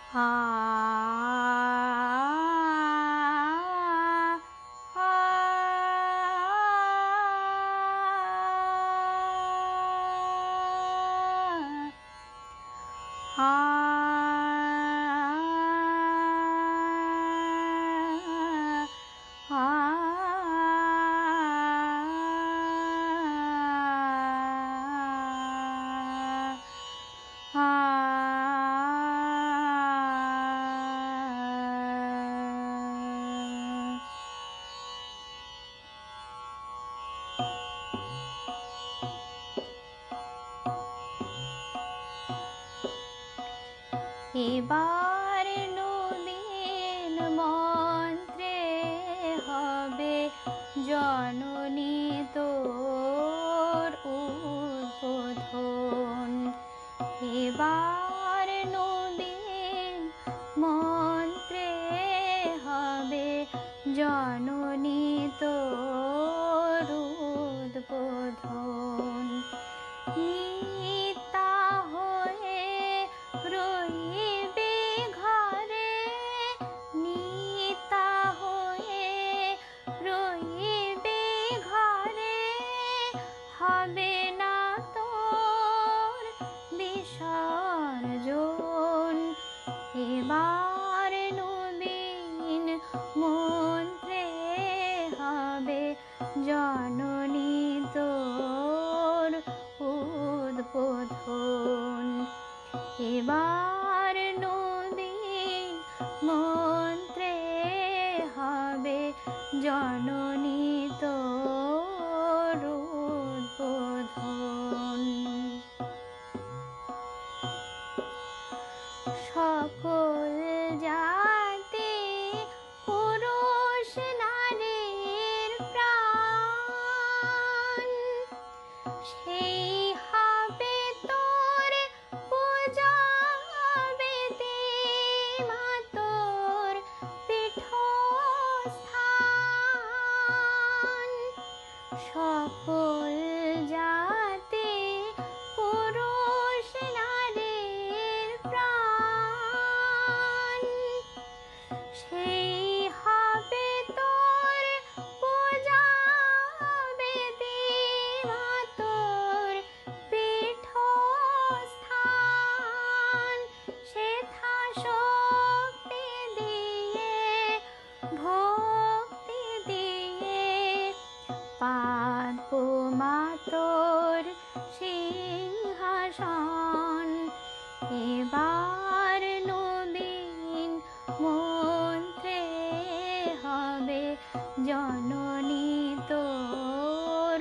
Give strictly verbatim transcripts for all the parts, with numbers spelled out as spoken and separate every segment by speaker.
Speaker 1: এবার নবীন মন্ত্রে হবে জননী তোর উদ্বোধন। এবার নবীন মন্ত্রে হবে জননী তোর উদ্বোধন। নিতা হয়ে রইবে ঘরে, নিতা হয়ে রইবে ঘরে, হবে না তোর বিসর্জন। এবার নবীন মন্ত্রে হবে জননী তোর উদ্বোধন। এবার নবীন মন্ত্রে হবে জননী তোর উদ্বোধন। সকল জাতি পুরুষ নারীর প্রাণ, সেই হবে তোর পূজাবেদী মা তোর পীঠস্থান। সকল জাতি পুরুষ নারীর প্রাণ, সেই হবে তোর পূজাবেদী মা তোর পীঠস্থান। সেথা শক্তি দিয়ে ভক্তি দিয়ে পাতবো মা তোর সিংহাসন। এবার নবীন মন্ত্রে হবে জননী তোর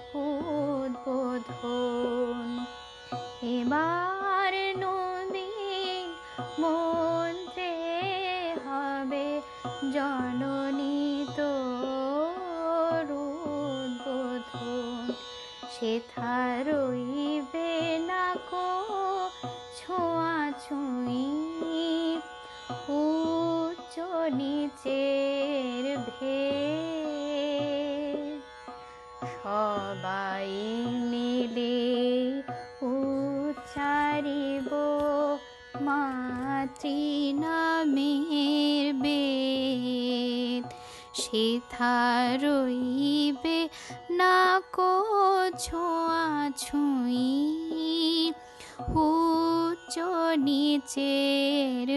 Speaker 1: উদ্বোধন। এবার নবীন মন্ত্রে হবে জননী তোর উদ্বোধন। সেথা রইবে না কো ছোঁয়াছুঁই, উচ্চ নিচের ভেদ। সবাই মিলে উচ্চারিব মাতৃনামের বেদ। সেথা রইবে না কো ছোঁয়াছুঁই, উচ্চ নিচের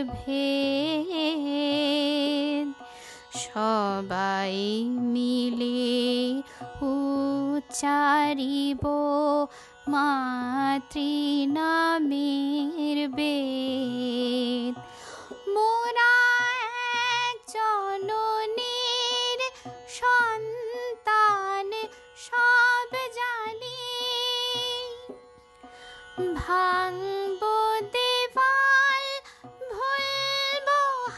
Speaker 1: ভেদ। সবাই মিলে উচ্চারিব মাতৃনামের বেদ। মোরা এক জননীর সন্তান সব জানি, ভাঙব দেওয়াল ভুলব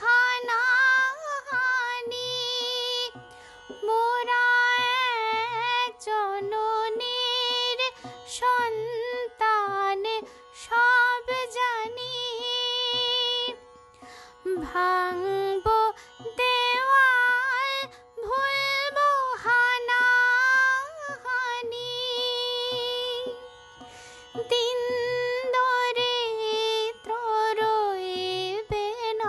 Speaker 1: হানাহানি। মোরা এক জননীর সন্তান সব জানি, ভাঙব দেওয়াল ভুলব হানাহানি। দিন দরিদ্র রইবে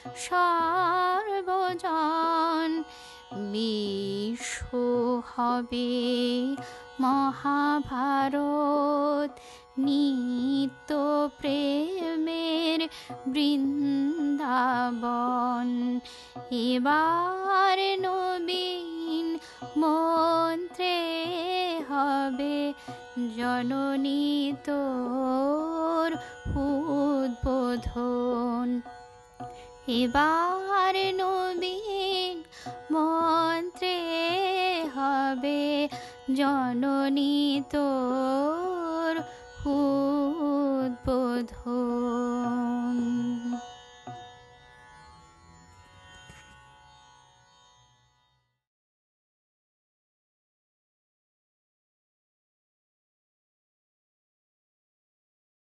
Speaker 1: সর্বজন। বিশ্ব হবে মহাভারত, নিত্য প্রেমের বৃন্দাবন। এবার নবীন মন্ত্রে হবে জননী তোর উদ্বোধন। এবার নবীন মন্ত্রে হবে জননী তোর উদ্বোধন।